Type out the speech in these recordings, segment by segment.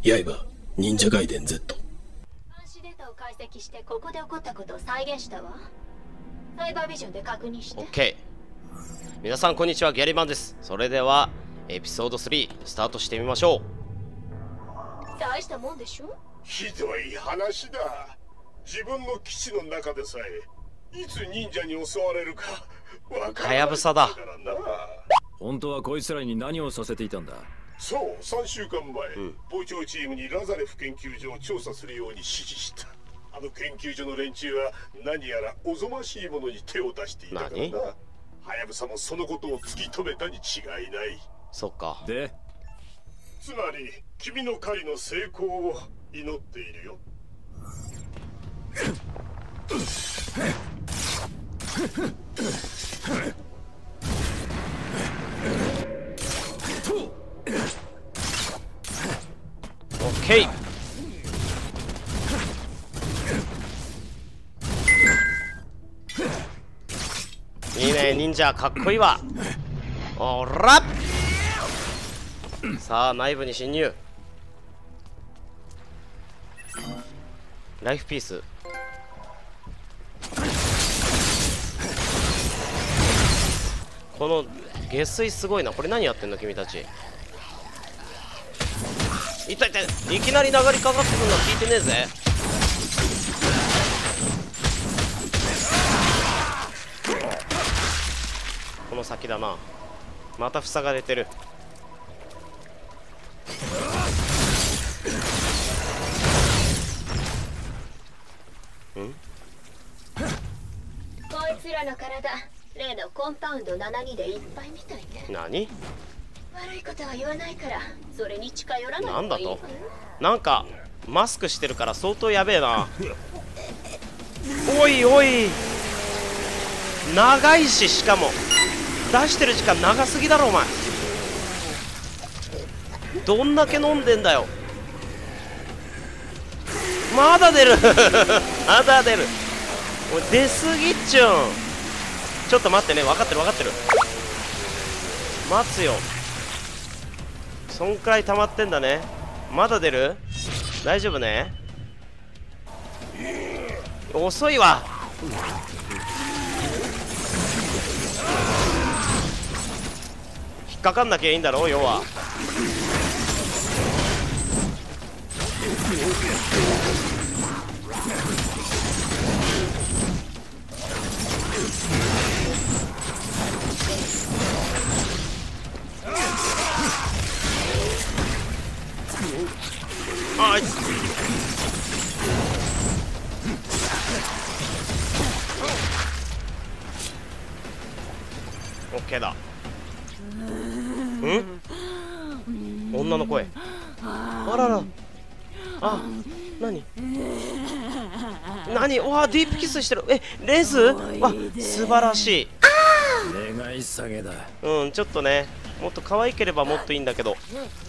刃忍者ガイデン Z。 監視データを解析してここで起こったことを再現したわ。サイバービジョンで確認して。 OK。 皆さんこんにちは、ギャリマンです。それではエピソード3スタートしてみましょう。 大したもんでしょ。 ひどい話だ。自分の基地の中でさえいつ忍者に襲われるかわからないはやぶさだ。 からな。 本当はこいつらに何をさせていたんだ？ そう、3週間前、傍聴チームにラザレフ研究所を調査するように指示した。あの研究所の連中は何やらおぞましいものに手を出していたからな。はやぶさもそのことを突き止めたに違いない。 そっか。 で、 つまり君の狩りの成功を祈っているよ。 オッケー。いいね、忍者かっこいいわ。おらっ。さあ内部に侵入。ライフピース。この下水すごいな。これ何やってんの君たち。痛い痛い。いきなり殴りかかってくるの聞いてねえぜ。この先だな。また房が出てる。 こいつらの体、例のコンパウンド72でいっぱいみたいね。 何？ 悪いことは言わないから、それに近寄らないなんだと方がいいわよ。 なんかマスクしてるから相当やべえな。おいおい、長いし、しかも出してる時間長すぎだろお前。どんだけ飲んでんだよ。まだ出るまだ出る。おい出すぎっちゅん。ちょっと待ってね。分かってる分かってる。待つよ。そんくらい溜まってんだね。まだ出る？大丈夫ね。遅いわ。引っかかんなきゃいいんだろ要は。あいつオッケーだ。女の声。あらら。あ、何何。わあ、ディープキスしてる。レズわ、素晴らしい。 願い下げだ。 ちょっとね、もっと可愛ければもっといいんだけど。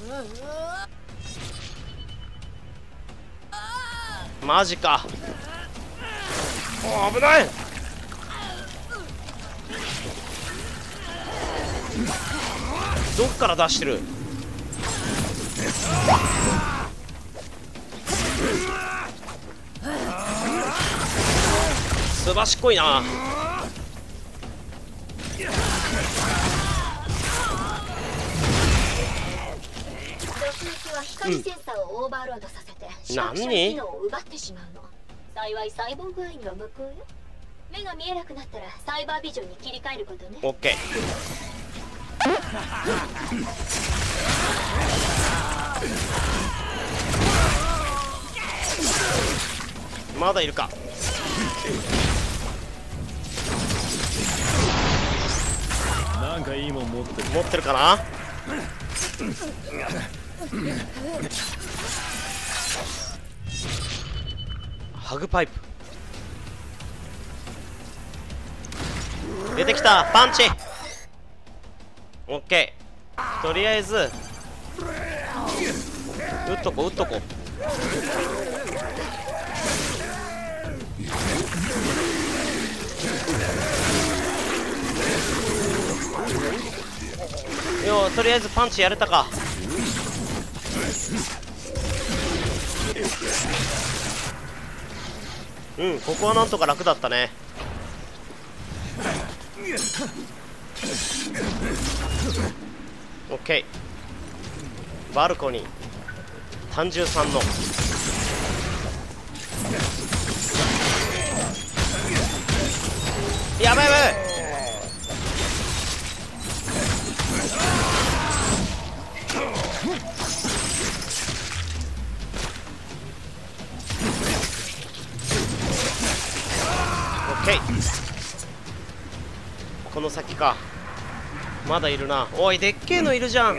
マジか。お、危ない。どっから出してる。すばしっこいな。 毒液は光センサーをオーバーロードさせて、シャークシャー機能を奪ってしまうの。幸いサイボーグアイには無効よ。目が見えなくなったらサイバービジョンに切り替えることね。 オッケー。まだいるか。 なんかいいもん持ってる。 持ってるかな。ハグパイプ出てきた。パンチ。オッケー。とりあえず打っとこ打っとこ。よ、とりあえずパンチやれたか。 うん、ここはなんとか楽だったね。オッケー。バルコニー単純3のやばいやばい。オッケー。この先か。まだいるな。おい、でっけえのいるじゃん。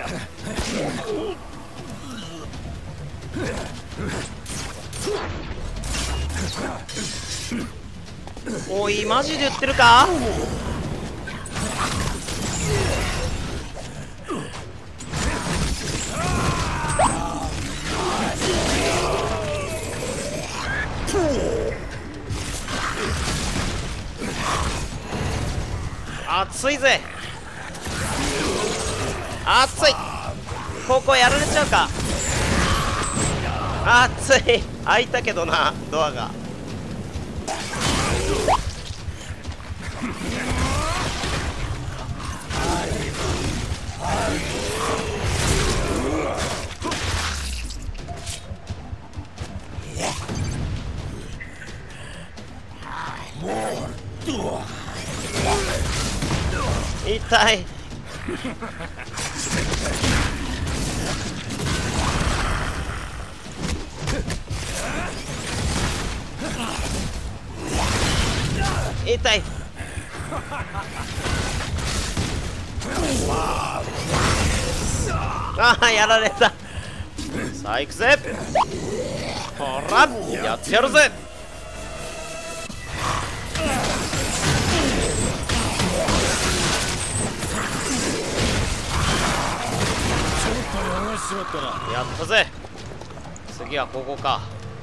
おい、マジで言ってるか。熱いぜ。熱い。ここやられちゃうか。熱い。開いたけどな、ドアが。痛い。痛い。ああ、やられた。さあ行くぜ。ほらやってやるぜ。やったぜ。次はここか。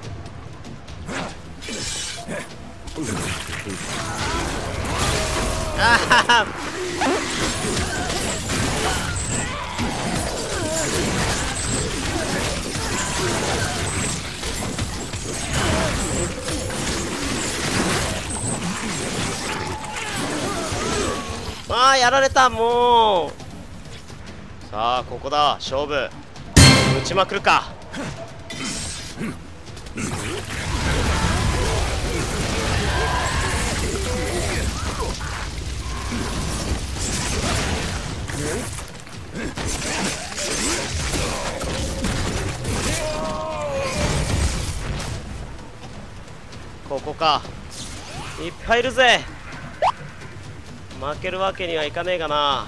あはは。ああ、やられた。もうさあここだ。勝負打ちまくるか。ここか。いっぱいいるぜ。負けるわけにはいかねえがな。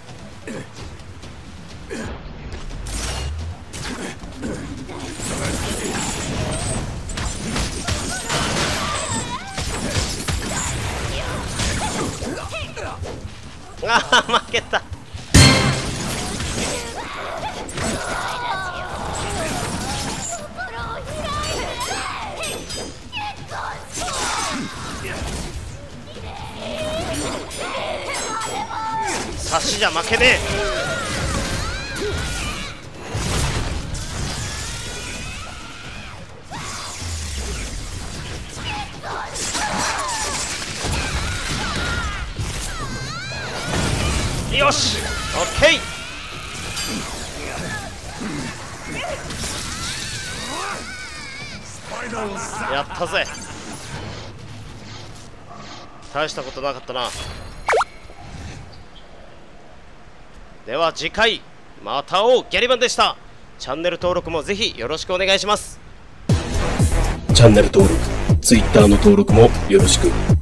ああ、負けた。差しじゃ負けねえ。よし、オッケー。やったぜ。大したことなかったな。では次回また会おう。ギャリバンでした。チャンネル登録もぜひよろしくお願いします。 チャンネル登録、Twitter の登録もよろしく。